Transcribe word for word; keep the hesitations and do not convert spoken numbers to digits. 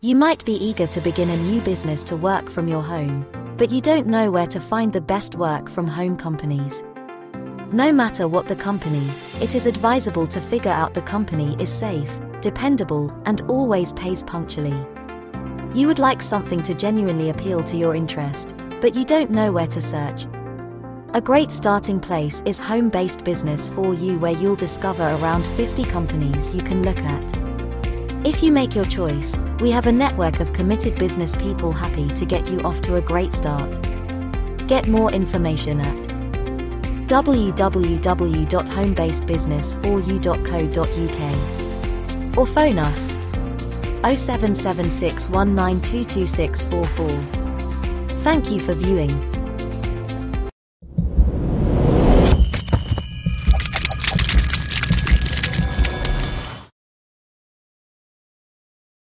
You might be eager to begin a new business to work from your home, but you don't know where to find the best work from home companies. No matter what the company, it is advisable to figure out the company is safe, dependable, and always pays punctually. You would like something to genuinely appeal to your interest, but you don't know where to search. A great starting place is Home-Based Business for You, where you'll discover around fifty companies you can look at. If you make your choice, we have a network of committed business people happy to get you off to a great start. Get more information at w w w dot home based business for you dot co dot u k or phone us oh seven seven six one nine two two six four four. Thank you for viewing.